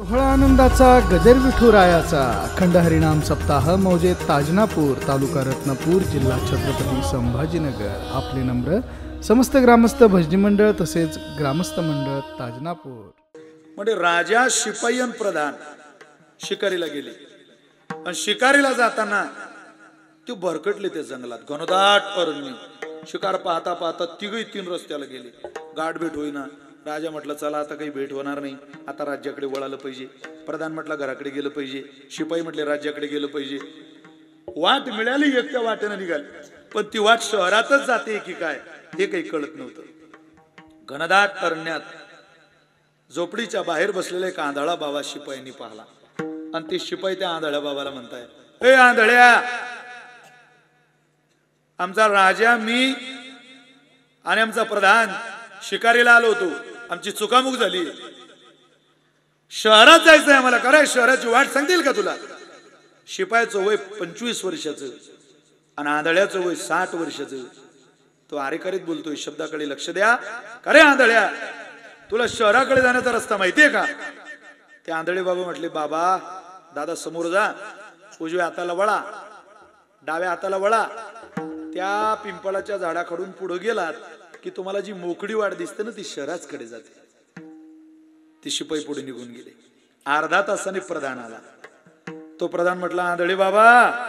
सोहळा आनंदाचा गजर विठुरायाचा अखंड हरिनाम सप्ताह मौजे ताजनापूर तालुका रत्नापूर जिल्हा छत्रपती संभाजीनगर. आपले नम्र समस्त ग्रामस्थ भजनी मंडळ तसेच ग्रामस्थ मंडळ ताजनापूर. म्हणजे राजा शिपाई प्रधान शिकारीला गेले आणि शिकारीला जाताना ते भरकटले त्या जंगलात घनदाट अरण्य. शिकार पाहता पाहता तिघही तीन रस्त्याला गेले. गाठ भेट होईना. राजा म्हटलं चला आता काही भेट होणार नाही, आता राज्याकडे वळालं पाहिजे. प्रधान म्हटलं घराकडे गेलं पाहिजे. शिपाई म्हटले राज्याकडे गेलं पाहिजे. वाट मिळाली एक त्या वाटेनं निघाली, पण ती वाट शहरातच जाते की काय हे काही कळत नव्हतं. घनदाट अरण्यात झोपडीच्या बाहेर बसलेला एक आंधळा बाबा शिपायांनी पाहिला आणि ते शिपाई त्या आंधळ्या बाबाला म्हणताय, ए आंधळ्या, आमचा राजा मी आणि आमचा प्रधान शिकारीला आलो होतो, आमची चुकामुक झाली, शहरात जायचंय आम्हाला, काय शहराची वाट सांगतील का तुला? शिपायाचं वय 25 वर्षाचं आणि आंधळ्याचं वय 60 वर्षाचं. तो आरेकरीत बोलतोय, शब्दाकडे लक्ष द्या. अरे आंधळ्या, तुला शहराकडे जाण्याचा रस्ता माहितीये का? ते आंधळे बाबा म्हटले, बाबा दादा समोर जा, उजव्या हाताला वळा, डाव्या हाताला वळा, त्या पिंपळाच्या झाडाकडून पुढे गेलात की तुम्हाला जी मोकळी वाट दिसते ना ती शहराकडे जाते. ती शिपाई पुढे निघून गेले. अर्धा तासाने प्रधान आला. तो प्रधान म्हटला, आंधळे बाबा,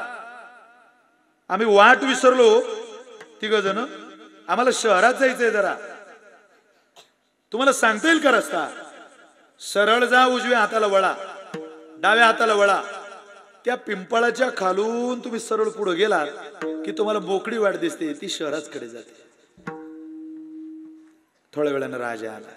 आम्ही वाट विसरलो तिघ जण, आम्हाला शहरात जायचंय, जरा तुम्हाला सांगता येईल का रस्ता? सरळ जा, उजव्या हाताला वळा, डाव्या हाताला वळा, त्या पिंपळाच्या खालून तुम्ही सरळ पुढे गेलात की तुम्हाला मोकळी वाट दिसते, ती शहराकडे जाते. थोड्या वेळानं राजा आला.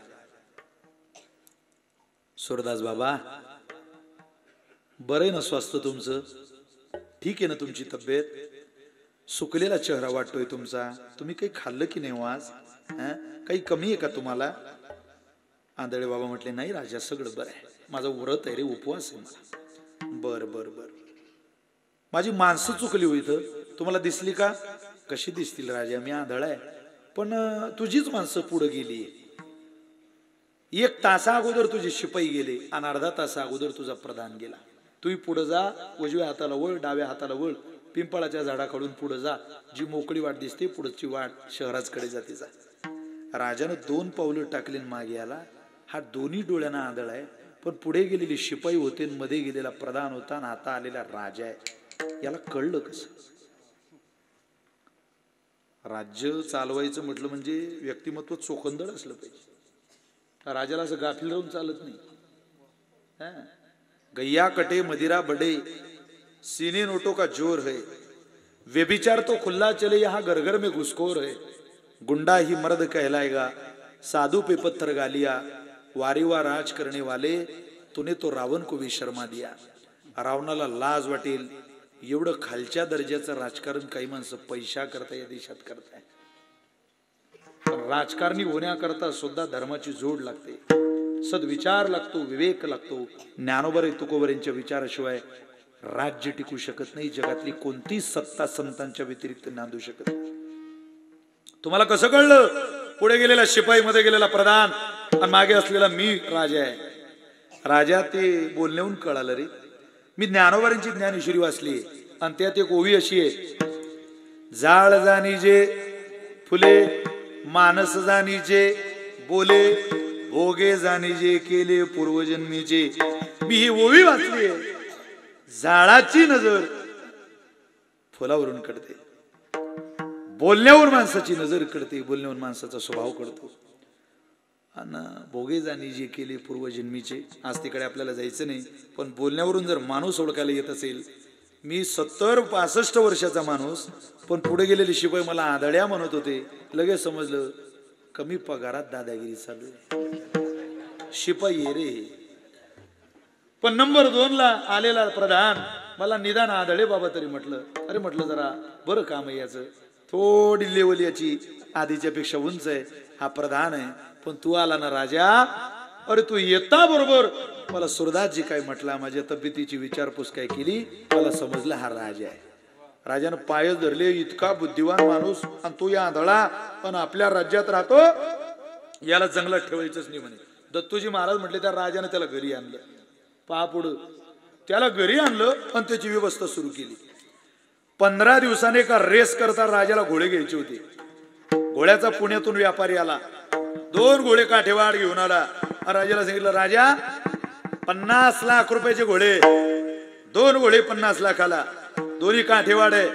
सुरदास बाबा, बरं ना स्वास्थ्य तुमचं? ठीक आहे ना तुमची तब्येत? सुकलेला चेहरा वाटतोय तुमचा. तुम्ही काही खाल्लं की नाही आज? काही कमी आहे का तुम्हाला? आंधळे बाबा म्हटले, नाही राजा, सगळं बरं आहे, माझा व्रत आहे रे, उपवास आहे मला. बर बर बर, माझी माणसं चुकली हो इथं, तुम्हाला दिसली का? कशी दिसतील राजा, मी आंधळा आहे, पण तुझीच माणसं पुढे गेली. 1 तासा अगोदर तुझे शिपाई गेले आणि अर्धा तासा अगोदर तुझा प्रधान गेला. तू पुढे जा, उजव्या हाताला वळ, डाव्या हाताला वळ, पिंपळाच्या झाडाकडून पुढे जा, जी मोकळी वाट दिसते पुढची वाट शहराकडे जाते. जा. राजानं 2 पावलं टाकली मागे आला. हा दोन्ही डोळ्यांना आंधळा आहे, पण पुढे गेलेली शिपाई होते, मध्ये गेलेला प्रधान होता आणि आता आलेला राजा आहे. याला कळलं कसं? राज्य चालवायचं म्हटलं म्हणजे व्यक्तिमत्व चोखंदळ असलं पाहिजे. राजाला असं गाफील राहून चालत नाही. गैया कटे मदिरा बडे, सीने नोटों का जोर है, व्यभिचार तो खुला चले यहाँ घर में घुसखोर है, गुंडा ही मर्द कहलाएगा, साधु पे पत्थर गालिया, वारीवा राज करने वाले, तूने तो रावण को भी शर्मा दिया. रावणाला लाज वाटेल एवढं खालच्या दर्जाचं राजकारण काही माणसं पैसा करता या देशात करताय. राजकारणी होण्याकरता सुद्धा धर्माची जोड लागते, सद्विचार लागतो, विवेक लागतो. ज्ञानोबर तुकोबरांच्या विचाराशिवाय राज्य टिकू शकत नाही. जगातली कोणती सत्ता संतांच्या व्यतिरिक्त नांदू शकत नाही. तुम्हाला कसं कळलं? पुढे गेलेला शिपाई, मध्ये गेलेला प्रधान आणि मागे असलेला मी राजा आहे. राजा ते बोलण्याहून कळालं रे. मी ज्ञानोबारांची ज्ञानेश्वरी वाचली आणि त्यात एक ओवी अशी आहे, जाळ जाणीजे फुले, मानस जाणीजे बोले, भोगे जाणीजे केले पूर्वजन्मीचे. मी ही ओवी वाचली आहे. जाळाची नजर फुलावरून कळते, बोलण्यावर माणसाची नजर कळते, बोलण्यावर माणसाचा स्वभाव कळतो. आणि भोगे जाणी जे केले पूर्वजन्मीचे. आज तिकडे आपल्याला जायचं नाही, पण बोलण्यावरून जर माणूस ओळखायला येत असेल, मी 70-65 वर्षाचा माणूस, पण पुढे गेलेले शिपाई मला आंधळ्या म्हणत होते, लगेच समजलं कमी पगारात दादागिरी चालू आहे. शिपाई आहे रे. पण नंबर 2 ला आलेला प्रधान मला निदान आंधळे बाबा तरी म्हटलं. अरे म्हटलं जरा बरं काम आहे याचं, थोडी लेवल याची आधीच्या पेक्षा उंच आहे. हा प्रधान आहे, पण तू आला ना राजा, अरे तू येता बरोबर मला सुरदासजी काय म्हटला, माझ्या तब्येतीची विचारपूस काय केली, मला समजलं हा राजा आहे. राजानं पाय धरले. इतका बुद्धिवान माणूस आणि तो या आंधळा पण आपल्या राज्यात राहतो, याला जंगलात ठेवायचंच नाही म्हणे. दत्तूजी महाराज म्हटले त्या राजाने त्याला घरी आणलं. पापुड त्याला घरी आणलं आणि त्याची व्यवस्था सुरू केली. 15 दिवसाने का रेस करता राजाला घोडे घ्यायचे होते. घोड्याचा पुण्यातून व्यापारी आला, 2 घोडे काठेवाड घेऊन आला. राजाला सांगितलं, राजा 50 लाख रुपयाचे घोडे, 2 घोडे 50 लाखाला, दोन्ही काठेवाड आहे.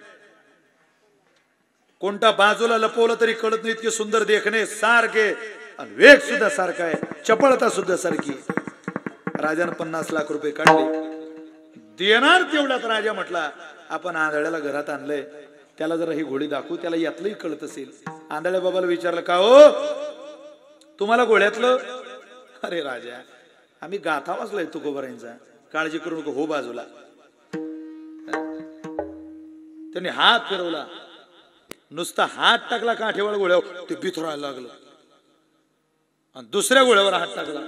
कोणता बाजूला लपवलं तरी कळत नाही, इतके सुंदर देखणे सारखे, आणि वेग सुद्धा सारखा आहे, चपळता सुद्धा सारखी. राजाने 50 लाख रुपये काढले. देणार तेवढ्यात राजा म्हटला, आपण आंधळ्याला घरात आणलंय, त्याला जरा ही घोडी दाखवू, त्याला यातलंही कळत असेल. आंधळ्या बाबाला विचारलं, का हो तुम्हाला घोड्यातलं? अरे राजा, आम्ही गाथा वाचलाय तुकोबारांचा, काळजी करू नको, हो बाजूला. त्यांनी हात फिरवला, नुसता हात टाकला काठेवाड घोड्यावर, ते बिथरायला लागलं, आणि दुसऱ्या घोड्यावर हात टाकला.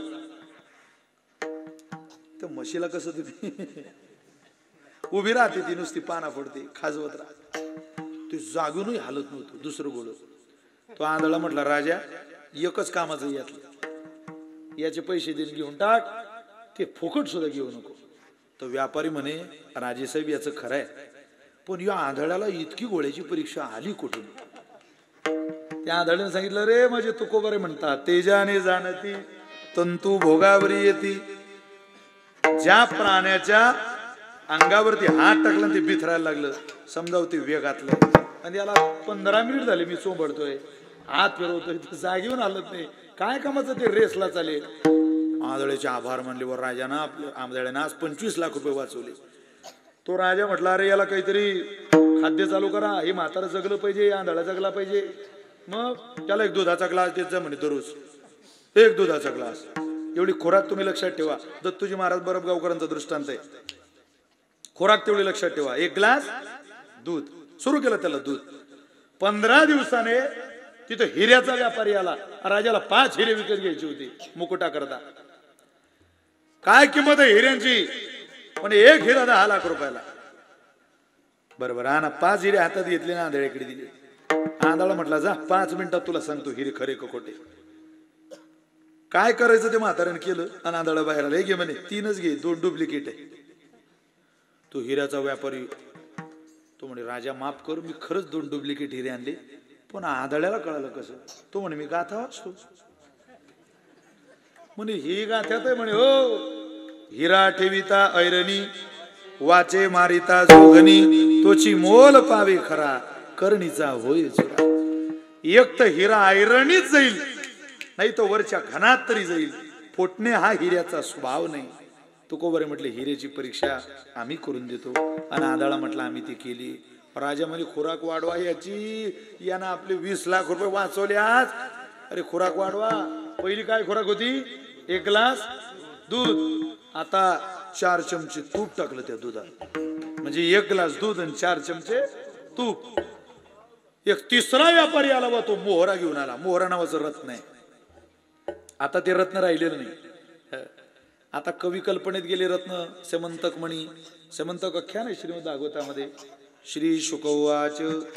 तर म्हशीला कसं तुम्ही उभी राहते, ती नुसती पाना फोडते, खाजवत राहते, ते जागूनही हालत नव्हतं. दुसरं घोडं. तो आंधळा म्हटला, राजा एकच कामाचं यातलं, याचे पैसे देऊन घेऊन टाक, ते फुकट सुद्धा घेऊ नको. तो व्यापारी म्हणे, राजेसाहेब याचं खरं आहे, पण या आंधळ्याला इतकी घोड्याची परीक्षा आली कुठून? त्या आंधळ्याने सांगितलं, रे माझे तुकोबारे म्हणतात, तेजाने जाणती तंतू भोगावरी येती. ज्या प्राण्याच्या अंगावरती हात टाकला ते बिथरायला लागलं, समजाव ते वेगातलं. आणि याला 15 मिनिट झाले मी चोंबडतोय, हात फिरवतोय, जागेऊन हालत नाही, काय कामाचं ते रेसला चालेल. आंधळ्याचे आभार मानले वर राजानं. आपल्या आंधळ्यानं आज 25 लाख रुपये वाचवले. तो राजा म्हटला, अरे याला काहीतरी खाद्य चालू करा, हे म्हातारा जगलं पाहिजे, आंधळा जगला पाहिजे. मग त्याला 1 दुधाचा ग्लास देत जा म्हणे दररोज, 1 दुधाचा ग्लास. एवढी खोराक तुम्ही लक्षात ठेवा, दत्तूजी महाराज बरबगावकरांचा दृष्टांत आहे. खोराक तेवढी लक्षात ठेवा, 1 ग्लास दूध. सुरू केलं त्याला दूध. 15 दिवसाने तिथं हिऱ्याचा व्यापारी आला. राजाला 5 हिरे विकत घ्यायचे होते मुकुटा करता. काय किंमत आहे हिऱ्यांची? पण 1 हिरा 10 लाख रुपयाला. बरोबर, हा ना. 5 हिरे हातात घेतले ना, आंधळ्याकडे दिले. आंधळा म्हटला, जा 5 मिनिटात तुला सांगतो हिरे खरे का खोटे. काय करायचं ते म्हाताऱ्याने केलं, आणि आंधळा बाहेर आला. हे घे म्हणे, 3च घे, 2 डुप्लिकेट आहे. तो हिऱ्याचा व्यापारी तो म्हणे, राजा माफ कर, मी खरंच 2 डुप्लिकेट हिरे आणले, पण आंधळ्याला कळालं कसं? तो म्हणे, मी गाथा वाचतो. म्हणे, ही गाथ्यात आहे म्हणे. हो, हिरा ठेविता ऐरणी, वाचे मारिता जोगणी, तोची मोल पावे खरा, करणीचा होय चुरा. एक तर हिरा ऐरणीच जाईल, नाही तो वरच्या घनात तरी जाईल. फोटणे हा हिऱ्याचा स्वभाव नाही. तुकोबारे म्हटले, हिऱ्याची परीक्षा आम्ही करून देतो. आणि आंधळा म्हटला, आम्ही ती केली. राजा म्हणे, खुराक वाढवा याची, यानं आपले 20 लाख रुपये वाचवले आज. अरे खुराक वाढवा. पहिली काय खुराक होती? 1 ग्लास दूध. आता 4 चमचे तूप टाकलं त्या दुधात, म्हणजे 1 ग्लास दूध आणि 4 चमचे तूप. एक तिसरा व्यापारी आला बा, तो मोहरा घेऊन आला. मोहरा नावाचं रत्न आहे. आता ते रत्न राहिलेलं नाही. आता कवी कल्पनेत गेले रत्न. सेमंतक मणी. सेमंतक आख्यान आहे श्रीमद भागवतामध्ये. श्री शुकवाच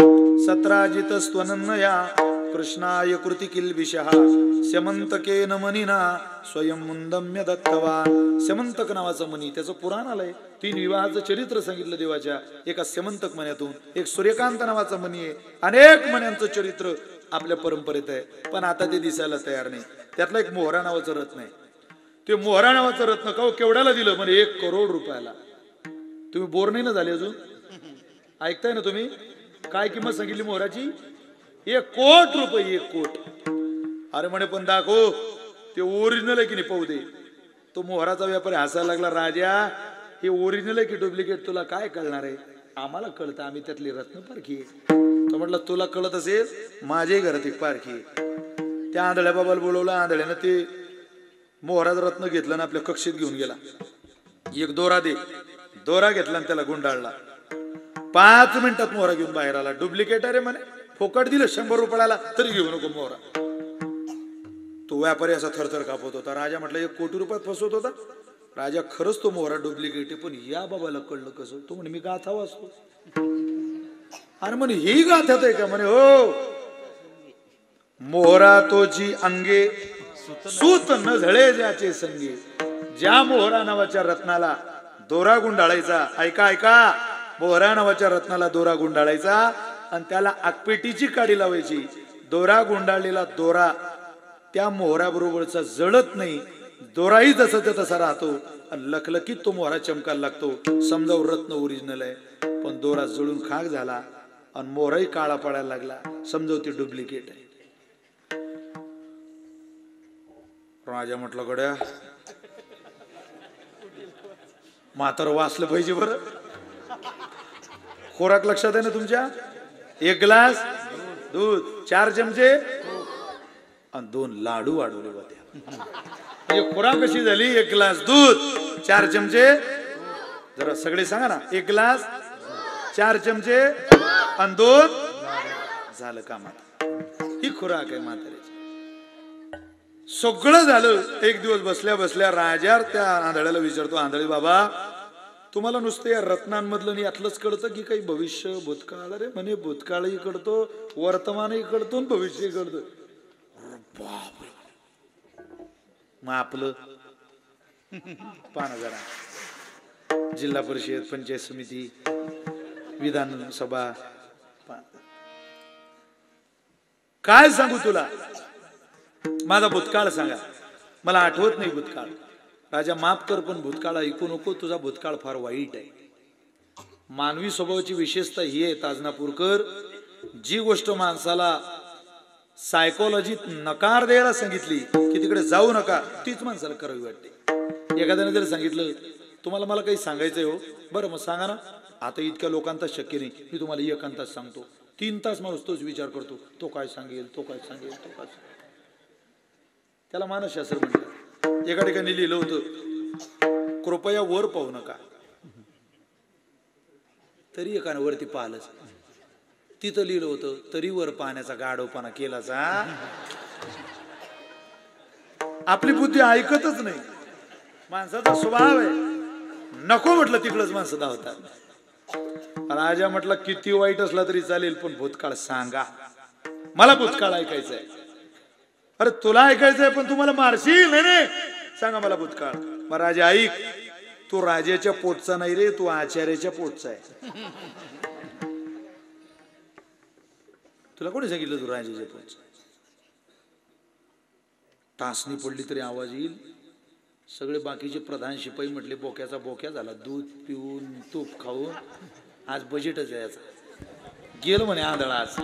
17 स्वनन्नया कृष्णाय कृती किल्बिषः सेमंतकेन मनीना स्वयं मुंदम्य दत्तवान. सेमंतक नावाचा मणी, त्याचं पुराण आलंय. 3 विवाहाचं चरित्र सांगितलं देवाच्या एका सेमंतक मण्यातून. एक सूर्यकांत नावाचा मणी आहे. अनेक मण्यांचं चरित्र आपल्या परंपरेत आहे, पण आता ते दिसायला तयार नाही. त्यातलं एक मोहरा नावाचं रत्न आहे. ते मोहरा नावाचं रत्न केवढ्याला दिलं? म्हणजे 1 करोड रुपयाला. तुम्ही बोर नाही ना झाले अजून? ऐकताय ना तुम्ही? काय किंमत सांगितली मोहराची? 1 कोट रुपये. 1 कोट. अरे म्हणे, पण दाखव ते ओरिजिनल आहे की नाही, पाहू दे. तो मोहराचा व्यापारी हसायला लागला, राजा हे ओरिजिनल आहे की डुप्लिकेट तुला काय कळणार आहे? आम्हाला कळतं, आम्ही त्यातली रत्न पारखी आहे. तो म्हटलं, तुला कळत असेल, माझ्याही घरात एक पारखी आहे. त्या आंधळ्या बाबाला बोलवलं. आंधळ्यानं ते मोहराचं रत्न घेतलं ना आपल्या कक्षेत घेऊन गेला. 1 दोरा दे. दोरा घेतला आणि त्याला गुंडाळला. 5 मिनिटात मोहरा घेऊन बाहेर आला. डुप्लिकेट आहे रे म्हणे, फोकट दिलं 100 रुपयाला तरी घेऊ नको मोहरा. तो व्यापारी असा थरथर कापत होता. राजा म्हटलं, 1 कोटी रुपयात फसवत होता. राजा, खरंच तो मोहरा डुप्लिकेट आहे, पण या बाबाला कळलं कसं? तो म्हणे, मी गाथा वाचतो. अरे म्हणे, ही गाथ्यात आहे का? म्हणे, हो. मोहरा तोची अंगे सूत न झळे ज्याचे संगे, ज्या मोहरा नावाच्या रत्नाला दोरा गुंडाळायचा, ऐका ऐका, मोहरा नावाच्या रत्नाला दोरा गुंडाळायचा आणि त्याला आगपेटीची काडी लावायची. दोरा गुंडाळलेला दोरा त्या मोहरा बरोबरचा जळत नाही, दोराही जसाच्या तसा राहतो आणि लखलखीत तो मोहरा चमकायला लागतो. समजा रत्न ओरिजिनल आहे, पण दोरा जळून खाक झाला आणि मोहराही काळा पडायला लागला, समजाव ती डुप्लिकेट आहे. राजा म्हटलं गड्या म्हातार वाचलं पाहिजे बरं. खोराक लक्षात आहे ना तुमच्या? 1 ग्लास दूध, 4 चमचे आणि 2 लाडू वाढवले होते. म्हणजे खोराक कशी झाली? 1 ग्लास दूध, 4 चमचे, जरा सगळे सांगा ना, 1 ग्लास, 4 चमचे आणि 2 झालं कामात. ही खोराक आहे म्हाताऱ्याची. सगळं झालं. एक दिवस बसल्या बसल्या राजा त्या आंधळ्याला विचारतो, आंधळी बाबा, तुम्हाला नुसतं या रत्नांमधलं यातलंच कळतं की काही भविष्य भूतकाळ? अरे म्हणे भूतकाळही कळतो, वर्तमानही कळतो, भविष्यही कळतो. बापरे. मग आपलं पाना जरा जिल्हा परिषद, पंचायत समिती, विधानसभा, काय सांगू तुला? माझा भूतकाळ सांगा. मला आठवत नाही भूतकाळ. राजा माफ कर, पण भूतकाळ ऐकू नको, तुझा भूतकाळ फार वाईट आहे. मानवी स्वभावाची विशेषता ही आहे ताजनापूरकर, जी गोष्ट माणसाला सायकोलॉजीत नकार द्यायला सांगितली की तिकडे जाऊ नका, तीच माणसाला करावी वाटते. एखाद्याने जर सांगितलं तुम्हाला मला काही सांगायचंय हो, बरं मग सांगा ना. आता इतक्या लोकांचा शक्य नाही, मी तुम्हाला 1 तास सांगतो. 3 तास माणूस तोच विचार करतो, तो काय सांगेल, तो काय सांगेल, तो काय सांगेल. त्याला मानसशास्त्र म्हणतात. एका ठिकाणी लिहिलं होतं, कृपया वर पाहू नका. तरी एकाने वरती पाहिलंच. तिथं लिहिलं होतं, तरी वर पाहण्याचा गाढवपणा केलाचा. आपली बुद्धी ऐकतच नाही. माणसाचा स्वभाव आहे, नको म्हटलं तिकडच माणसं धावतात. राजा म्हटलं किती वाईट असला तरी चालेल, पण भूतकाळ सांगा, मला भूतकाळ ऐकायचंय. अरे तुला ऐकायचंय पण तुम्हाला मारशील? नाही, सांगा मला भूतकाळ. मग राजा ऐक, तू राजाच्या पोटचा नाही रे, तू आचार्याच्या पोटचा आहे. तुला कोणी सांगितलं तू राजाच्या पोटचा? टाचणी पडली तरी आवाज येईल. सगळे बाकीचे प्रधान शिपाई म्हटले बोक्याचा बोक्या झाला, दूध पिऊन तूप खाऊन आज बजेटच आहे याचा. गेलो म्हणे आंधळा आज.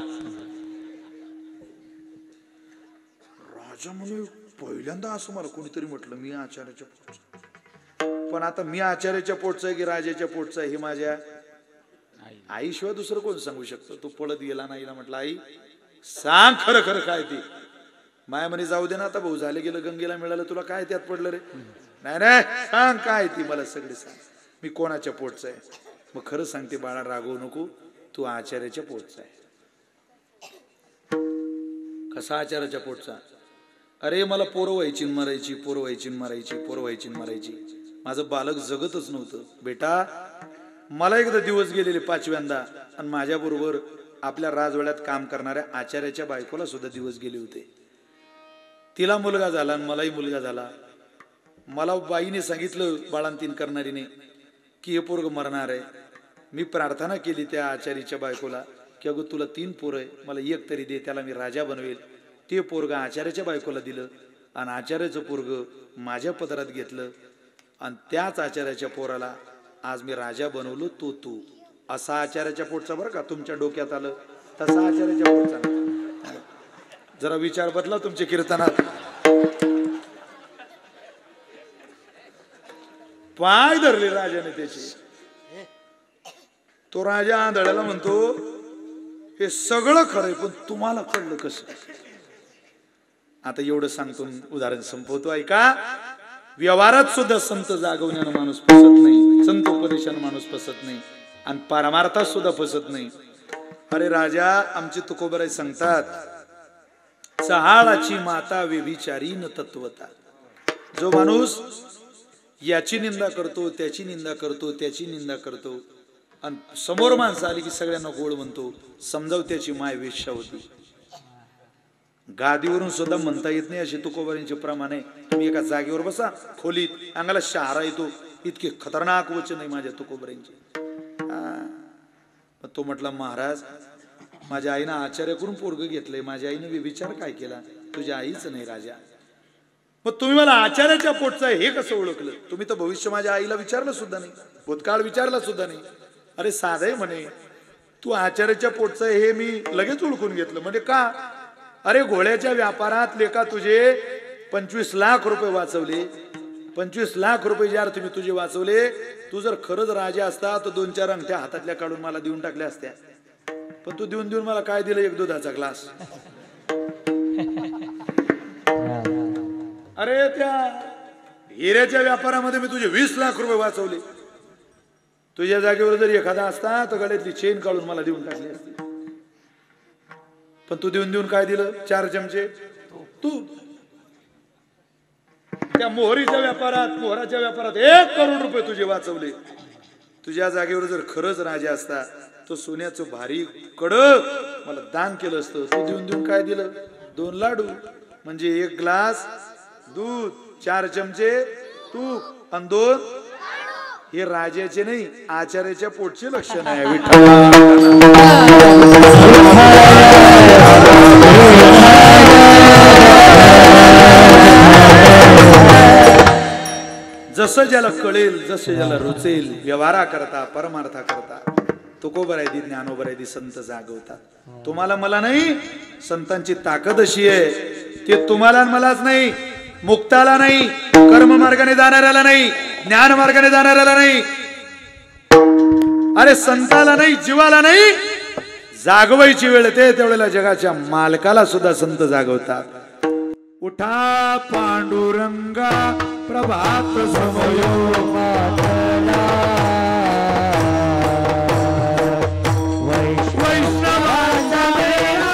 राजा म्हणे पहिल्यांदा असं मला कोणीतरी म्हटलं मी आचार्याच्या पोटचा. पण आता मी आचार्याच्या पोटचा आहे की राजाच्या पोटचा आहे हे माझ्या आईशिवाय दुसरं कोण सांगू शकतो. तो पळत गेला नाही ना, म्हटलं आई सांग खरं खरं काय ती. माया म्हणे जाऊ दे ना, आता भाऊ झाले गेलं, गंगेला मिळालं, तुला काय त्यात पडलं रे? नाही नाही सांग काय ती, मला सगळे सांग, मी कोणाच्या पोटचा आहे. मग खरं सांगते बाळा, रागवू नको, तू आचार्याच्या पोटचा आहे. कसा आचार्याच्या पोटचा? अरे मला पोरं व्हायची मरायची, पोरं व्हायची मरायची, पोरं व्हायची मरायची, माझं बालक जगतच नव्हतं. बेटा मला एकदा दिवस गेलेले 5व्यांदा, आणि माझ्या बरोबर आपल्या राजवाड्यात काम करणाऱ्या आचार्याच्या बायकोला सुद्धा दिवस गेले होते. तिला मुलगा झाला आणि मलाही मुलगा झाला. मला बाईने सांगितलं, बाळंतीण करणारीने, की हे पोरग मरणार आहे. मी प्रार्थना केली त्या आचार्याच्या बायकोला की अगं तुला 3 पोरं आहे, मला 1 तरी दे, त्याला मी राजा बनवेल. ते पोरग आचार्याच्या बायकोला दिलं आणि आचार्याचं पोरग माझ्या पदरात घेतलं आणि त्याच आचार्याच्या पोराला आज मी राजा बनवलो. तू असा आचार्याच्या पोटचा, बरं का, तुमच्या डोक्यात आलं तसा आचार्याच्या पोटचा. जरा विचार बदला तुमच्या कीर्तनात. पाय धरले राजाने त्याचे. तो राजा आंधळ्याला म्हणतो हे सगळं खरंय, पण तुम्हाला कळलं कसं? आता एवढं सांगतो, उदाहरण संपवतो, ऐका. व्यवहारात सुद्धा संत जागवण्यानं माणूस फसत नाही, संत उपदेशानं माणूस फसत नाही, आणि पारमार्थात सुद्धा फसत नाही. अरे राजा, आमचे तुकोबराय सांगतात, चहाळाची माता व्यभिचारी न तत्वता. जो माणूस याची निंदा करतो, त्याची निंदा करतो, त्याची निंदा करतो, आणि समोर माणसं आली की सगळ्यांना गोड म्हणतो, समजाव त्याची माय वेश्या होती. गादीवरून सुद्धा म्हणता येत नाही अशी तुकोबारांचे प्रमाण आहे. तुम्ही एका जागेवर बसा, खोलीत अंगाला शहारा येतो, इतके खतरनाक वचन आहे माझ्या तुकोबारांचे. मग तो म्हटला, महाराज माझ्या आईनं आचार्याकडून पोरग घेतलंय, माझ्या आईने विचार काय केला, तुझ्या आईच नाही राजा. मग तुम्ही मला आचार्याच्या पोटचं आहे हे कसं ओळखलं? तुम्ही तर भविष्य माझ्या आईला विचारलं सुद्धा नाही, भूतकाळ विचारला सुद्धा नाही. अरे साधं म्हणे, तू आचार्याच्या पोटचं आहे हे मी लगेच ओळखून घेतलं. म्हणजे का? अरे घोड्याच्या व्यापारात लेका तुझे 25 लाख रुपये वाचवले, 25 लाख रुपये जर तुम्ही तुझे वाचवले, तू जर खरंच राजा असता तर 2-4 अंगठ्या हातातल्या काढून मला देऊन टाकल्या असत्या. पण तू देऊन देऊन मला काय दिलं? एक दुधाचा ग्लास. अरे त्या हिऱ्याच्या व्यापारामध्ये मी तुझे 20 लाख रुपये वाचवले. तुझ्या जागेवर जर एखादा असता तर गळ्यातली चेन काढून मला देऊन टाकली असती. पण तू देऊन देऊन काय दिलं? 4 चमचे तू. त्या मोहरीच्या व्यापारात 1 करोड रुपये तुझे वाचवले. तुझ्या जागेवर जर खरंच राजा असता तो सोन्याचं भारी कड मला दान केलं असतं. तू देऊन देऊन काय दिलं? 2 लाडू, म्हणजे 1 ग्लास दूध, 4 चमचे तूप आणि 2 हे राजाचे नाही आचार्याच्या पोटचे लक्षण आहे. जसं ज्याला कळेल, जसं ज्याला रुचेल, व्यवहारा करता परमार्था करता तुकोबरायदी ज्ञानोबरायदी संत जागवतात. तुम्हाला मला नाही, संतांची ताकद अशी आहे ते तुम्हाला मलाच नाही, मुक्ताला नाही, कर्म मार्गाने जाणाऱ्याला नाही, ज्ञान मार्गाने जाणाऱ्याला नाही, अरे संताला नाही, जीवाला नाही, जागवायची वेळ ते त्यावेळेला जगाच्या मालकाला सुद्धा संत जागवतात. उठा पांडुरंगा प्रभात समयो मातला, वैष्णवाचा मेळा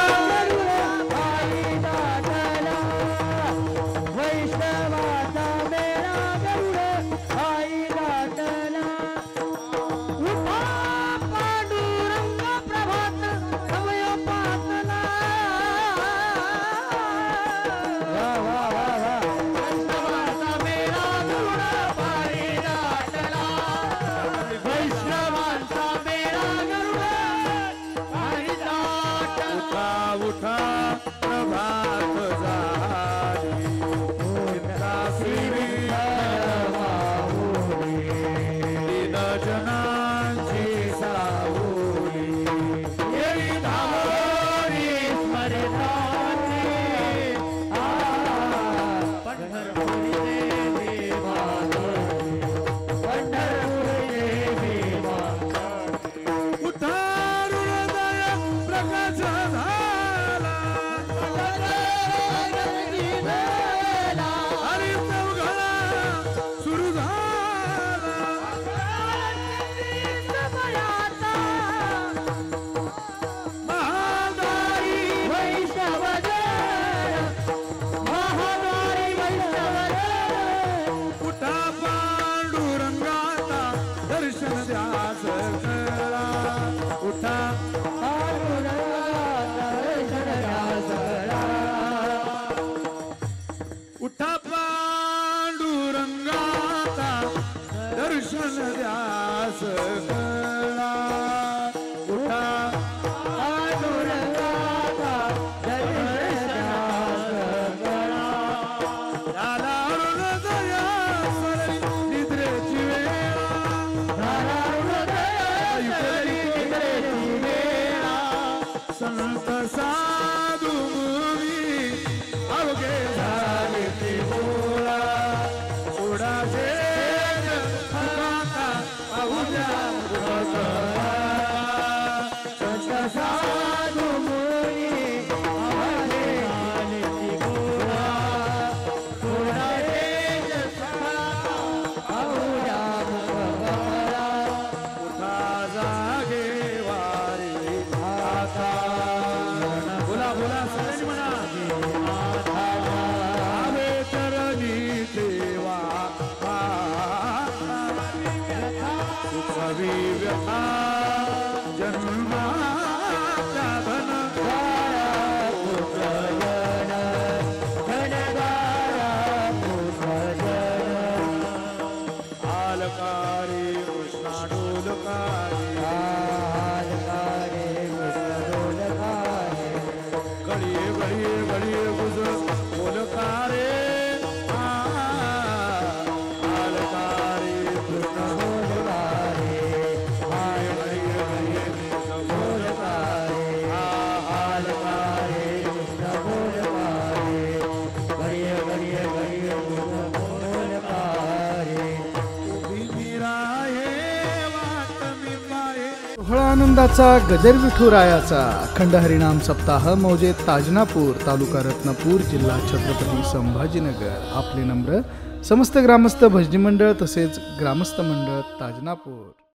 जन्माचा धन रे कृष्णा डोलका रे घडिये घडिये घडिये गुज बोलका रे आलका रे कृष्ण बोलका रे घडिये घडिये गुज बोलका रे आलका रे कृष्ण बोलका रे घडिये घडिये घडिये गुज बोलका रे उभी मीरा हे वाट मी पाये सोहळा आनंदाचा गजर विठुरायाचा अखंड हरिनाम सप्ताह मौजे ताजनापूर तालुका रत्नापूर जिल्हा छत्रपती संभाजीनगर. आपले नम्र समस्त ग्रामस्थ भजनी मंडळ तसेच ग्रामस्थ मंडळ ताजनापूर.